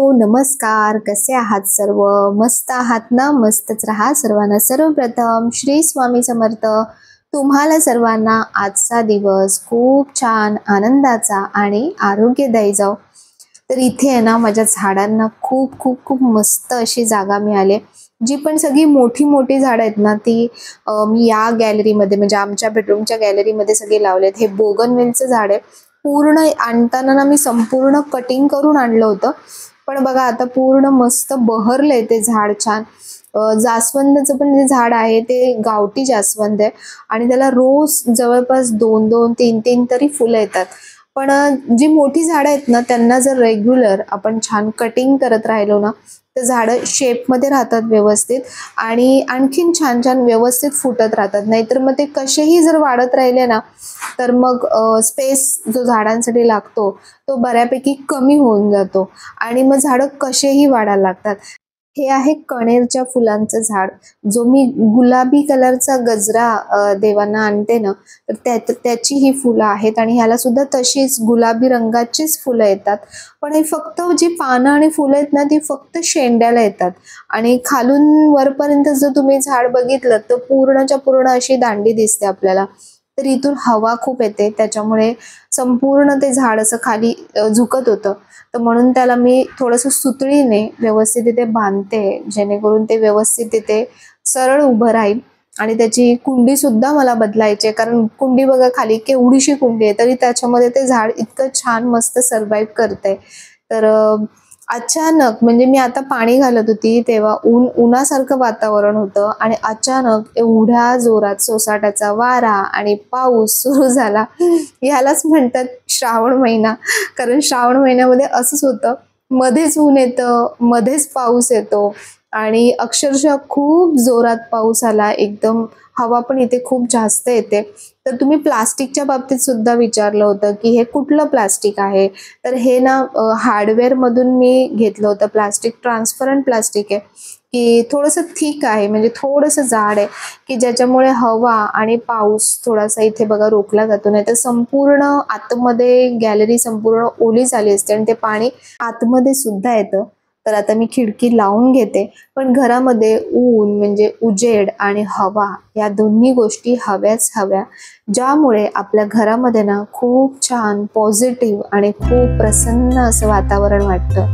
नमस्कार. कसे आहात सर्व? मस्त आहात ना? मस्तच राहा. सर्वांना सर्वप्रथम श्री स्वामी समर्थ. तुम्हाला सर्वांना आजचा दिवस खूप छान आनंदाचा आणि आरोग्यदायी जाओ. तर इथे आहे ना, माझ्या झाडांना खूप खूप खूप मस्त अशी जागा मिळाली आहे. जी पण सगळी मोठी मोठी झाडं आहेत ना, ती मी या गॅलरीमध्ये म्हणजे आमच्या बेडरूमच्या गॅलरीमध्ये सगळे लावलेत. हे बोगनवेलचं झाड आहे. पूर्ण आणताना ना मी संपूर्ण कटिंग करून आणलं होतं, पण बघा आता पूर्ण मस्त बहरलंय ते झाड छान. जास्वंदाचं पण जे झाड आहे ते गावठी जास्वंद आहे आणि त्याला रोज जवळपास 2-2, 3-3 तरी फुलं येतात. पण जी मोठी झाडं आहेत ना, त्यांना जर रेग्युलर आपण छान कटिंग करत राहिलो ना, तर झाडं शेपमध्ये राहतात व्यवस्थित आणि आणखीन छान छान व्यवस्थित फुटत राहतात. नाहीतर मग ते कसेही जर वाढत राहिले ना, तर मग स्पेस जो झाडांसाठी लागतो तो बऱ्यापैकी कमी होऊन जातो आणि मग झाडं कसेही वाढायला लागतात. हे आहे कणेरच्या फुलांचं झाड, जो मी गुलाबी कलरचा गजरा देवांना आणते ना, तर त्याची ही फुलं आहेत आणि ह्याला सुद्धा तशीच गुलाबी रंगाचीच फुलं येतात. पण हे फक्त जी पानं आणि फुलं आहेत ना, ती फक्त शेंड्याला येतात आणि खालून वरपर्यंत जर तुम्ही झाड बघितलं तर पूर्णच्या पूर्ण अशी दांडी दिसते आपल्याला. तर इथून हवा खूप येते, त्याच्यामुळे संपूर्ण ते झाड असं खाली झुकत होतं. तर म्हणून त्याला मी थोडंसं सुतळीने व्यवस्थित तिथे बांधते, जेणेकरून ते व्यवस्थित तिथे सरळ उभं राहील. आणि त्याची कुंडी सुद्धा मला बदलायची आहे, कारण कुंडी बघा खाली केवढीशी कुंडी आहे, तरी त्याच्यामध्ये ते झाड इतकं छान मस्त सर्वाइव्ह करतंय. तर अचानक म्हणजे मी आता पाणी घालत होती तेव्हा उन्हासारखं वातावरण होतं आणि अचानक एवढ्या जोरात सोसाट्याचा वारा आणि पाऊस सुरू झाला. ह्यालाच म्हणतात श्रावण महिना. कारण श्रावण महिन्यामध्ये असंच होतं, मध्येच ऊन येतं, मध्येच पाऊस येतो आणि अक्षरशः खूप जोरात पाऊस आला. एकदम हवा पण इथे खूप जास्त येते. तर तुम्ही प्लास्टिकच्या बाबतीत सुद्धा विचारलं होतं की हे कुठलं प्लास्टिक आहे, तर हे ना हार्डवेअरमधून मी घेतलं होतं प्लास्टिक. ट्रान्सपरंट प्लास्टिक आहे, की थोडंसं थिक आहे, म्हणजे थोडंसं जाड आहे, की ज्याच्यामुळे हवा आणि पाऊस थोडासा इथे बघा रोखला जातो. नाही तर संपूर्ण आतमध्ये गॅलरी संपूर्ण ओली झाली असते आणि ते पाणी आतमध्ये सुद्धा येतं. तर आता मी खिडकी लावून घेते, पण घरामध्ये ऊन म्हणजे उजेड आणि हवा या दोन्ही गोष्टी हव्याच हव्या, ज्यामुळे आपल्या घरामध्ये ना खूप छान पॉझिटिव्ह आणि खूप प्रसन्न असं वातावरण वाटतं.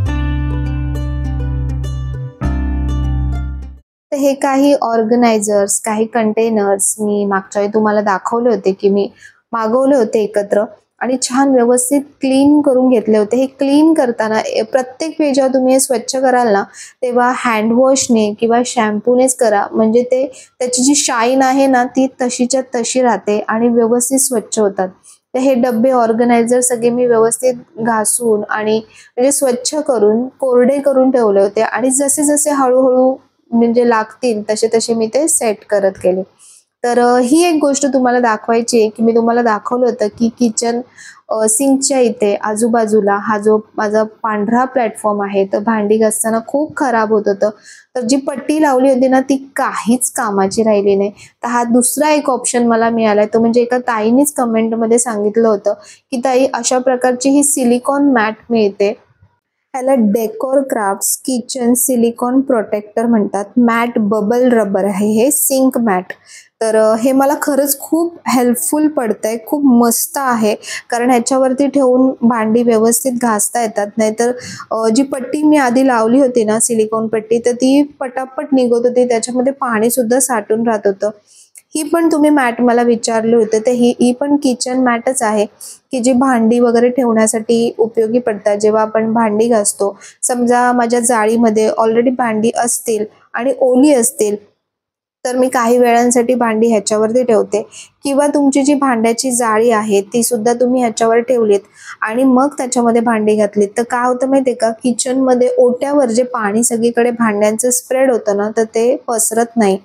तर हे काही ऑर्गनायझर्स, काही कंटेनर्स मी मागच्या वेळी तुम्हाला दाखवले होते, की मी मागवले होते एकत्र आणि छान व्यवस्थित क्लीन करून घेतले होते. हे क्लीन करताना प्रत्येक वेळी जेव्हा तुम्ही हे स्वच्छ कराल ना, तेव्हा हँडवॉशने किंवा शॅम्पूनेच करा. म्हणजे ते त्याची जी शाईन आहे ना, ती तशीच्या तशी राहते आणि व्यवस्थित स्वच्छ होतात. तर हे डब्बे ऑर्गनायझर सगळे मी व्यवस्थित घासून आणि म्हणजे स्वच्छ करून कोरडे करून ठेवले होते आणि जसे जसे हळूहळू म्हणजे लागतील तसे तसे मी ते सेट करत गेले. तर ही एक गोष्ट तुम्हाला दाखवायची आहे, की मी तुम्हाला दाखवलं होतं की किचन सिंकच्या इथे आजूबाजूला हा जो माझा पांढरा प्लॅटफॉर्म आहे, तर भांडी घासताना खूप खराब होत होतं. तर जी पट्टी लावली होती ना, ती काहीच कामाची राहिली नाही. तर हा दुसरा एक ऑप्शन मला मिळालाय, तो म्हणजे एका ताईनीच कमेंटमध्ये सांगितलं होतं, की ताई अशा प्रकारची ही सिलिकॉन मॅट मिळते. ह्याला decor crafts kitchen silicone protector म्हणतात. मॅट बबल रबर आहे हे सिंक मॅट. तर हे मला खरंच खूप हेल्पफुल पडतंय, खूप मस्त आहे. कारण ह्याच्यावरती ठेवून भांडी व्यवस्थित घासता येतात. नाहीतर जी पट्टी मी आधी लावली होती ना सिलिकॉन पट्टी, तर ती पटापट निघत होती, त्याच्यामध्ये पाणी सुद्धा साठून राहत होतं. ही पण तुम्ही मॅट मला विचारले होते, तर ही पण किचन मॅटच आहे, की जी भांडी वगैरे ठेवण्यासाठी उपयोगी पडतात. जेव्हा आपण भांडी घासतो, समजा माझ्या जाळीमध्ये ऑलरेडी भांडी असतील आणि ओली असतील, तर मी काही वेळांसाठी भांडी ह्याच्यावरती ठेवते किंवा तुमची जी भांड्याची जाळी आहे ती सुद्धा तुम्ही ह्याच्यावर ठेवलीत आणि मग त्याच्यामध्ये भांडी घातलीत, तर काय होतं माहिती आहे का, किचनमध्ये ओट्यावर जे पाणी सगळीकडे भांड्यांचं स्प्रेड होतं ना, तर ते पसरत नाही.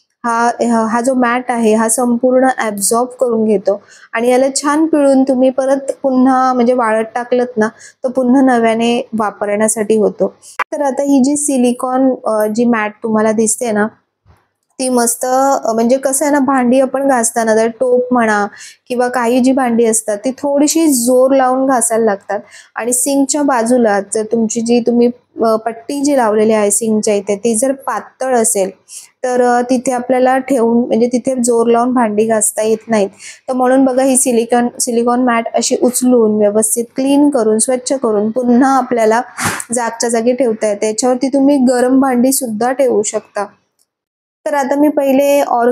हा जो मॅट आहे हा संपूर्ण ॲब्झॉर्ब करून घेतो आणि याला छान पिळून तुम्ही परत पुन्हा म्हणजे वाळत टाकलत ना, तर पुन्हा नव्याने वापरण्यासाठी होतो. तर आता ही जी सिलिकॉन जी मॅट तुम्हाला दिसते ना, ती मस्त म्हणजे कसं आहे ना, भांडी आपण घासताना जर टोप म्हणा किंवा काही जी भांडी असतात ती थोडीशी जोर लावून घासायला लागतात. आणि सिंकच्या बाजूला जर तुमची जी तुम्ही पट्टी जी लावलेली आहे सिंकच्या इथे ती जर पातळ असेल तर तिथे आपल्याला ठेवून म्हणजे तिथे जोर लावून भांडी घासता येत नाहीत. तर म्हणून बघा ही सिलिकॉन मॅट अशी उचलून व्यवस्थित क्लीन करून स्वच्छ करून पुन्हा आपल्याला जागच्या जागी ठेवता येते. त्याच्यावरती तुम्ही गरम भांडी सुद्धा ठेवू शकता. तर आता मी पहिले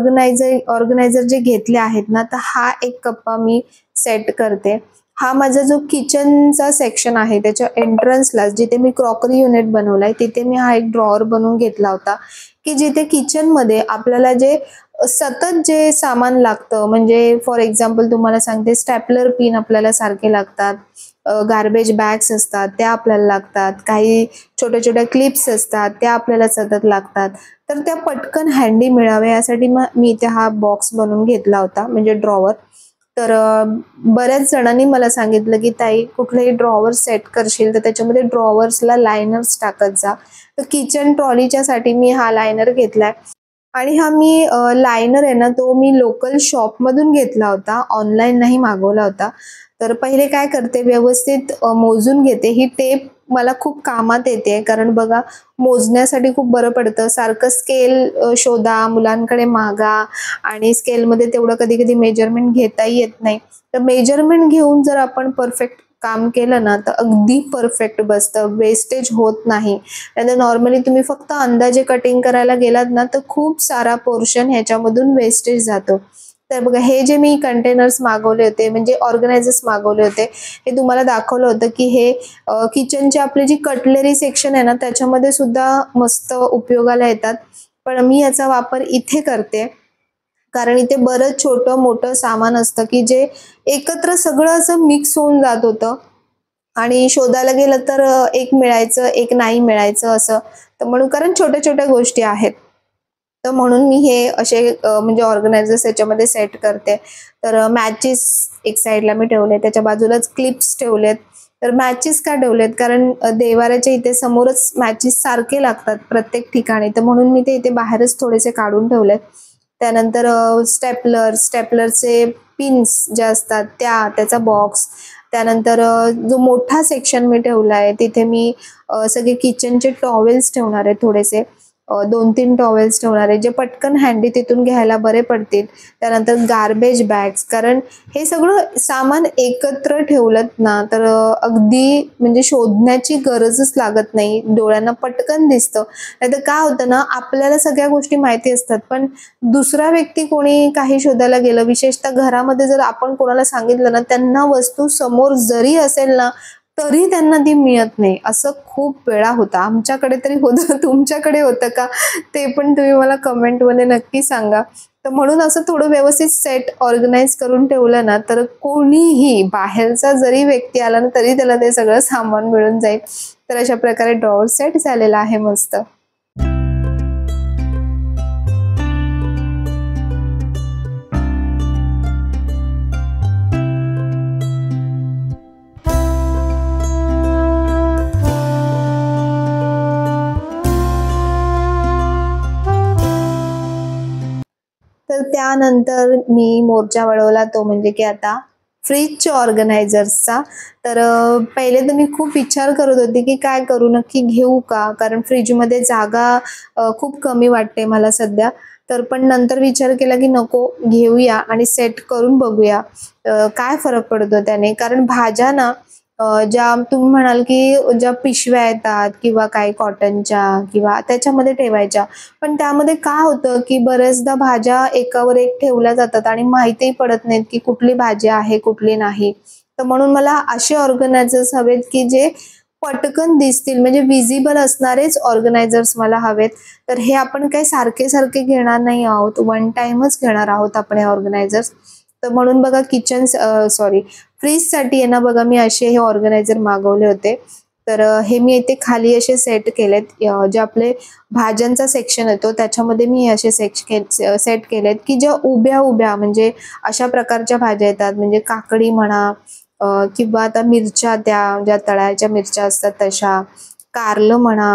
ऑर्गनायझर जे घेतले आहेत ना, तर हा एक कप्पा मी सेट करते. हा माझा जो किचनचा सेक्शन आहे त्याच्या एंट्रन्सला जिथे मी क्रॉकरी युनिट बनवलाय तिथे मी हा एक ड्रॉवर बनवून घेतला होता, की जिथे किचनमध्ये आपल्याला जे सतत जे सामान लागतं म्हणजे फॉर एक्झाम्पल तुम्हाला सांगते स्टॅपलर पिन आपल्याला सारखे लागतात, गार्बेज बॅग्स असतात त्या आपल्याला लागतात, काही छोट्या छोट्या क्लिप्स असतात त्या आपल्याला सतत लागतात. तर त्या पटकन हँडी मिळावे यासाठी मग मी इथे हा बॉक्स बनवून घेतला होता म्हणजे ड्रॉवर. तर बऱ्याच जणांनी मला सांगितलं की ताई कुठलेही ड्रॉवर सेट करशील तर त्याच्यामध्ये ड्रॉवर्सला लायनर्स टाकत जा. तर किचन ट्रॉलीच्या साठी मी हा लायनर घेतलाय. आणि हा मी लायनर आहे ना तो मी लोकल शॉपमधून घेतला होता, ऑनलाईन नाही मागवला होता. तर पहिले काय करते व्यवस्थित मोजून घेते. ही टेप मला खूप कामात येते कारण बघा मोजण्यासाठी खूप बरं पडतं. सारखं स्केल शोधा, मुलांकडे मागा आणि स्केलमध्ये तेवढं कधी कधी मेजरमेंट घेताही येत नाही. तर मेजरमेंट घेऊन जर आपण परफेक्ट काम केलं ना तर अगदी परफेक्ट बसतं, वेस्टेज होत नाही. नाहीतर नॉर्मली तुम्ही फक्त अंदाजे कटिंग करायला गेलात ना तर खूप सारा पोर्शन ह्याच्यामधून वेस्टेज जातो. तर बघा हे जे मी कंटेनर्स मागवले होते म्हणजे ऑर्गनायझर्स मागवले होते हे तुम्हाला दाखवलं होतं की हे किचनचे आपले जी कटलरी सेक्शन आहे ना त्याच्यामध्ये सुद्धा मस्त उपयोगाला येतात. पण मी याचा वापर इथे करते कारण इथे बरंच छोटं मोठं सामान असतं की जे एकत्र सगळं असं मिक्स होऊन जात होतं आणि शोधायला गेलं तर एक मिळायचं एक नाही मिळायचं असं. तर म्हणून कारण छोट्या छोट्या गोष्टी आहेत तर म्हणून मी हे असे म्हणजे ऑर्गनायझर्स याच्यामध्ये सेट करते. तर मॅचेस एक साईडला मी ठेवले, त्याच्या बाजूलाच क्लिप्स ठेवलेत. तर मॅचेस का ठेवलेत कारण देवाऱ्याच्या इथे समोरच मॅचेस सारखे लागतात प्रत्येक ठिकाणी, तर म्हणून मी ते इथे बाहेरच थोडेसे काढून ठेवलेत. त्यानंतर स्टेपलरचे पिन्स जे असतात त्याचा बॉक्स. त्यानंतर जो मोठा सेक्शन मी ठेवला आहे तिथे मी सगळे किचनचे टॉवेल्स ठेवणार आहे थोडेसे. 2-3 टॉवेल्स ठेवणार आहे जे पटकन हँडी तिथून घ्यायला बरे पडतील. त्यानंतर गार्बेज बॅग्स कारण हे सगळं सामान एकत्र ठेवलं ना तर अगदी म्हणजे शोधण्याची गरजच लागत नाही, डोळ्यांना पटकन दिसतं. नाहीतर काय होतं ना आपल्याला सगळ्या गोष्टी माहिती असतात पण दुसरा व्यक्ती कोणी काही शोधायला गेलं विशेषतः घरामध्ये जर आपण कोणाला सांगितलं ना त्यांना वस्तू समोर जरी असेल ना तरी त्यांना ती मिळत नाही. असं खूप वेळा होतं, आमच्याकडे तरी होतं. तुमच्याकडे होतं का ते पण तुम्ही मला कमेंटमध्ये नक्की सांगा. तर म्हणून असं थोडं व्यवस्थित सेट ऑर्गनाइज करून ठेवलं ना तर कोणीही बाहेरचा जरी व्यक्ती आला ना तरी त्याला ते सगळं सामान मिळून जाईल. तर अशा प्रकारे ड्रॉवर सेट झालेला आहे मस्त. तर त्यानंतर मी मोर्चा वळवला तो म्हणजे की आता फ्रीजच्या ऑर्गनायझर्सचा. तर पहिले तर मी खूप विचार करत होते की काय करू, नक्की घेऊ का? कारण फ्रीजमध्ये जागा खूप कमी वाटते मला सध्या. तर पण नंतर विचार केला की नको घेऊया आणि सेट करून बघूया काय फरक पडतो त्याने. कारण भाज्या ना ज्या तुम्ही म्हणाल की ज्या पिशव्या येतात किंवा काही कॉटनच्या किंवा त्याच्यामध्ये ठेवायच्या. पण त्यामध्ये काय होतं की बऱ्याचदा भाज्या एकावर एक ठेवल्या जातात आणि माहितीही पडत नाहीत की कुठली भाजी आहे कुठली नाही. तर म्हणून मला असे ऑर्गनायझर्स हवेत की जे पटकन दिसतील म्हणजे विजिबल असणारेच ऑर्गनायझर्स मला हवेत. तर हे आपण काही सारखे सारखे घेणार नाही आहोत, वन टाइमच घेणार आहोत आपण हे ऑर्गनायझर्स. तर म्हणून बघा फ्रीजसाठी आहे ना बघा मी असे हे ऑर्गनायझर मागवले होते. तर हे मी इथे खाली असे सेट केलेत. जे आपले भाज्यांचा सेक्शन येतो त्याच्यामध्ये मी असे सेट केलेत की ज्या उभ्या उभ्या म्हणजे अशा प्रकारच्या भाज्या येतात म्हणजे काकडी म्हणा किंवा आता मिरच्या ज्या तळ्याच्या मिरच्या असतात तशा, कारलं म्हणा,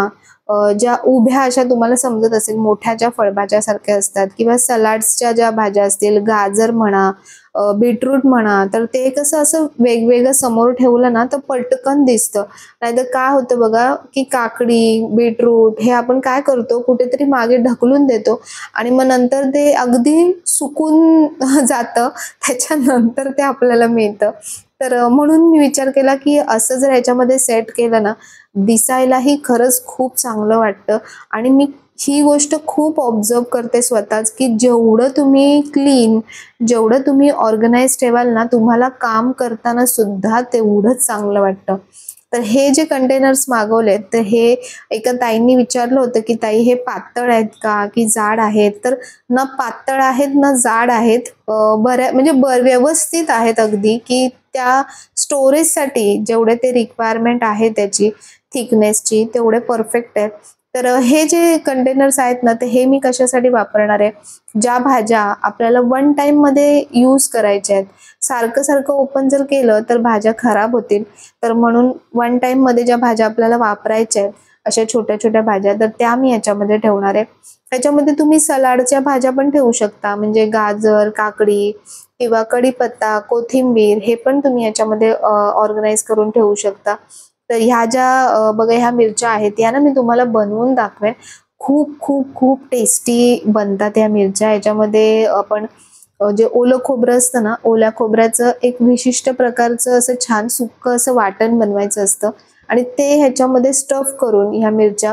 ज्या उभ्या अशा तुम्हाला समजत असेल मोठ्या ज्या फळभाज्यासारख्या असतात, किंवा सलाड्सच्या ज्या भाज्या असतील, गाजर म्हणा, बीटरूट म्हणा, तर ते कसं असं वेगवेगळं समोर ठेवलं ना तर पटकन दिसतं. नाहीतर काय होतं बघा, की काकडी, बीटरूट हे आपण काय करतो, कुठेतरी मागे ढकलून देतो आणि मग नंतर ते अगदी सुकून जातं, त्याच्यानंतर ते आपल्याला मिळतं. तर म्हणून मी विचार केला, की असं जर ह्याच्यामध्ये सेट केलं ना, दिसायलाही खरंच खूप चांगलं वाटतं. आणि मी ही गोष्ट खूप ऑब्झर्व करते स्वतःच, की जेवढं तुम्ही क्लीन, जेवढं तुम्ही ऑर्गनाइज ठेवाल ना, तुम्हाला काम करताना सुद्धा तेवढंच चांगलं वाटतं. तर हे जे कंटेनर्स मागवलेत, तर हे एका ताईंनी विचारलं होतं, की ताई हे पातळ आहेत का की जाड आहेत? तर ना पातळ आहेत ना जाड आहेत. बऱ्या म्हणजे व्यवस्थित आहेत अगदी, की त्या स्टोरेजसाठी जेवढे ते रिक्वायरमेंट आहे त्याची थिकनेसची तेवढे परफेक्ट आहेत. तर हे जे कंटेनर्स आहेत ना, तर हे मी कशासाठी वापरणार आहे, ज्या भाज्या आपल्याला वन टाईममध्ये यूज करायच्या आहेत, सारखं सारखं ओपन जर केलं तर भाज्या खराब होतील. तर म्हणून वन टाईममध्ये ज्या भाज्या आपल्याला वापरायच्या आहेत, अशा छोट्या छोट्या भाज्या, तर त्या मी याच्यामध्ये ठेवणार आहे. त्याच्यामध्ये तुम्ही सलाडच्या भाज्या पण ठेवू शकता, म्हणजे गाजर, काकडी किंवा कढीपत्ता, कोथिंबीर हे पण तुम्ही याच्यामध्ये ऑर्गनाइज करून ठेवू शकता. तर ह्या ज्या बघा ह्या मिरच्या आहेत, या ना मी तुम्हाला बनवून दाखवेन. खूप खूप खूप टेस्टी बनतात या मिरच्या. याच्यामध्ये आपण जे ओलं खोबरं असतं ना, ओल्या खोबऱ्याचं एक विशिष्ट प्रकारचं असं छान सुक्कं असं वाटण बनवायचं असतं आणि ते ह्याच्यामध्ये स्टफ करून ह्या मिरच्या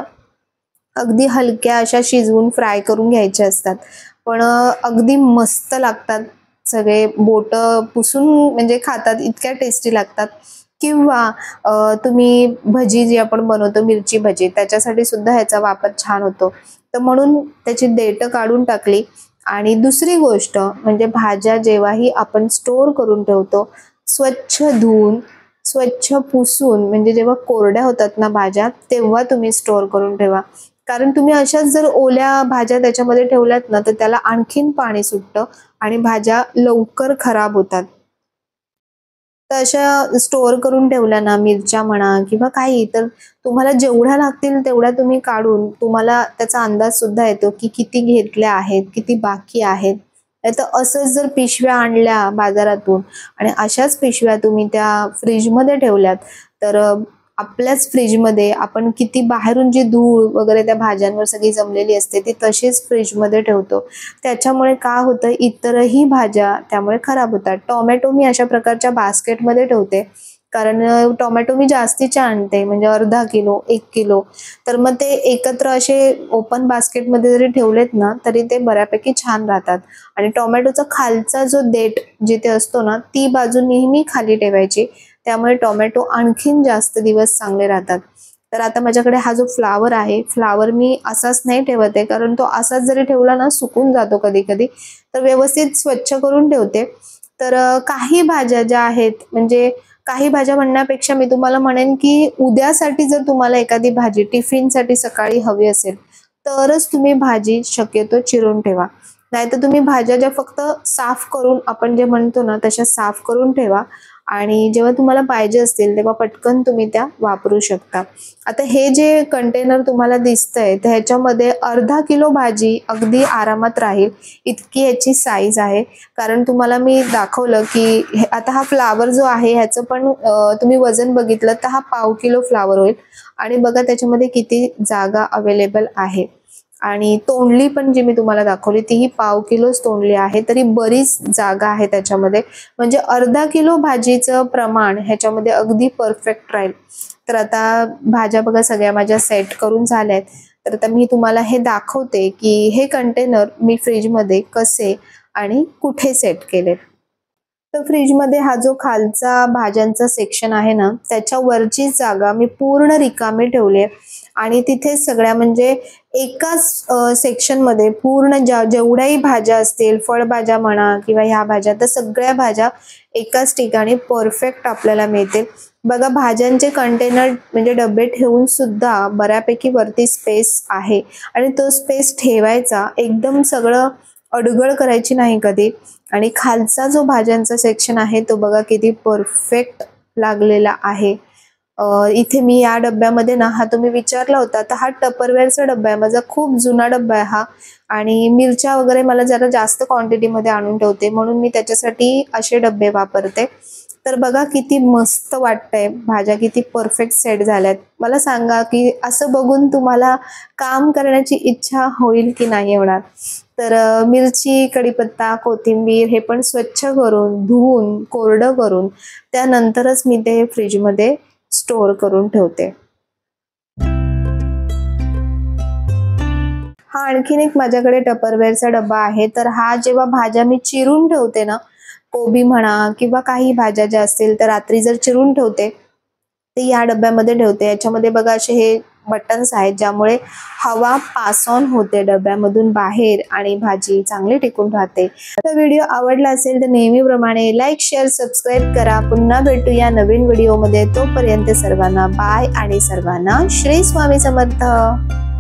अगदी हलक्या अशा शिजवून फ्राय करून घ्यायच्या असतात. पण अगदी मस्त लागतात. सगळे बोटं पुसून म्हणजे खातात, इतक्या टेस्टी लागतात. किंवा तुम्ही भजी जी आपण बनवतो, मिरची भजी, त्याच्यासाठी सुद्धा ह्याचा वापर छान होतो. तर म्हणून त्याची देठं काढून टाकली. आणि दुसरी गोष्ट म्हणजे भाज्या जेव्हाही आपण स्टोअर करून ठेवतो, स्वच्छ धुवून, स्वच्छ पुसून, म्हणजे जेव्हा कोरड्या होतात ना भाज्या, तेव्हा तुम्ही स्टोअर करून ठेवा. कारण तुम्ही अशाच जर ओल्या भाज्या त्याच्यामध्ये ठेवल्यात ना, तर त्याला आणखीन पाणी सुटतं आणि भाज्या लवकर खराब होतात. तर अशा स्टोअर करून ठेवल्या ना, मिरच्या म्हणा किंवा काही, तर तुम्हाला जेवढ्या लागतील तेवढ्या तुम्ही काढून तुम्हाला त्याचा अंदाज सुद्धा येतो, की किती घेतल्या आहेत, किती बाकी आहेत. नाहीतर असंच जर पिशव्या आणल्या बाजारातून आणि अशाच पिशव्या तुम्ही त्या फ्रीजमध्ये ठेवल्यात, तर आपल्याच फ्रीजमध्ये आपण किती बाहेरून जी धूळ वगैरे त्या भाज्यांवर सगळी जमलेली असते, ती तशीच फ्रीजमध्ये ठेवतो. त्याच्यामुळे काय होतं, इतरही भाज्या त्यामुळे खराब होतात. टोमॅटो मी अशा प्रकारच्या बास्केटमध्ये ठेवते, कारण टोमॅटो मी जास्तीचे आणते, म्हणजे अर्धा किलो, 1 किलो. तर मग ते एकत्र असे ओपन बास्केटमध्ये जरी ठेवलेत ना, तरी ते बऱ्यापैकी छान राहतात. आणि टोमॅटोचा खालचा जो देठ जिथे असतो ना, ती बाजू नेहमी खाली ठेवायची. त्यामुळे टोमॅटो आणखीन जास्त दिवस चांगले राहतात. तर आता माझ्याकडे हा जो फ्लावर आहे, फ्लावर मी असाच नाही ठेवत आहे, कारण तो असाच जरी ठेवला ना सुकून जातो कधी-कधी. तर व्यवस्थित स्वच्छ करून ठेवते. तर काही भाज्या ज्या आहेत, म्हणजे काही भाज्या म्हणण्यापेक्षा मी तुम्हाला म्हणेन, की उद्यासाठी जर तुम्हाला एखादी भाजी टिफिनसाठी सकाळी हवी असेल, तरच तुम्ही भाजी शक्यतो चिरून ठेवा. नाहीतर तुम्ही भाज्या ज्या फक्त साफ करून, आपण जे म्हणतो ना, तशा साफ करून ठेवा आणि जेव्हा तुम्हाला पाहिजे असतील तेव्हा पटकन तुम्ही त्या वापरू शकता. आता हे जे कंटेनर तुम्हाला दिसतंय, तर ह्याच्यामध्ये अर्धा किलो भाजी अगदी आरामात राहील, इतकी याची साईज आहे. कारण तुम्हाला मी दाखवलं, की आता हा फ्लावर जो आहे ह्याचं पण तुम्ही वजन बघितलं तर हा पाव किलो फ्लावर होईल. आणि बघा त्याच्यामध्ये किती जागा अवेलेबल आहे. आणि तोंडली पण जी मी तुम्हाला दाखवली तीही पाव किलोच तोंडली आहे, तरी बरीच जागा आहे त्याच्यामध्ये. म्हणजे अर्धा किलो भाजीचं प्रमाण ह्याच्यामध्ये अगदी परफेक्ट राहील. तर आता भाज्या बघा सगळ्या माझ्या सेट करून झाल्यात. तर आता मी तुम्हाला हे दाखवते, की हे कंटेनर मी फ्रीजमध्ये कसे आणि कुठे सेट केलेत. तर फ्रीजमध्ये हा जो खालचा भाज्यांचा सेक्शन आहे ना, त्याच्या वरची जागा मी पूर्ण रिकामी ठेवली आहे. आणि तिथे सगळ्या म्हणजे एकाच सेक्शनमध्ये पूर्ण जेवढ्याही भाज्या असतील, फळभाज्या म्हणा किंवा ह्या भाज्या, तर सगळ्या भाज्या एकाच ठिकाणी परफेक्ट आपल्याला मिळतील. बघा भाज्यांचे कंटेनर म्हणजे डबे ठेवून सुद्धा बऱ्यापैकी वरती स्पेस आहे. आणि तो स्पेस ठेवायचा, एकदम सगळं अडगळ करायची नाही कधी. आणि खालचा जो भाज्यांचा सेक्शन आहे तो बघा किती परफेक्ट लागलेला आहे. इथे मी या डब्यामध्ये ना, हा तुम्ही विचारला होता, तर हा टपरवेअरचा डब्बा आहे माझा, खूप जुना डब्बा आहे हा. आणि मिरच्या वगैरे मला जरा जास्त क्वांटिटीमध्ये आणून ठेवते, म्हणून मी त्याच्यासाठी असे डब्बे वापरते. तर बघा किती मस्त वाटतंय, भाज्या किती परफेक्ट सेट झाल्यात. मला सांगा की असं बघून तुम्हाला काम करण्याची इच्छा होईल की नाही होणार. तर मिरची, कढीपत्ता, कोथिंबीर हे पण स्वच्छ करून, धुवून, कोरडं करून त्यानंतरच मी ते फ्रीजमध्ये स्टोअर करून ठेवते. हा आणखीन एक माझ्याकडे टपरवेअरचा डब्बा आहे. तर हा जेव्हा भाज्या मी चिरून ठेवते ना, कोबी म्हणा किंवा काही भाज्या ज्या असतील तर रात्री जर चिरून ठेवते, ते या डब्यामध्ये ठेवते. याच्यामध्ये बघा असे हे बटन्स आहेत, ज्यामुळे हवा पास ऑन होते डब्यामधून बाहेर आणि भाजी चांगली टिकून राहते. तर व्हिडिओ आवडला असेल तर नेहमीप्रमाणे लाईक, शेअर, सबस्क्राईब करा. पुन्हा भेटूया नवीन व्हिडिओमध्ये. तोपर्यंत सर्वांना बाय आणि सर्वांना श्री स्वामी समर्थ.